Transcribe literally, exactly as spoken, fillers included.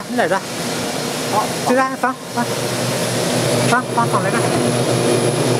นี่ไหนจ้ะซื้อได้ฟังฟังฟังฟังฝั่งเลยนะ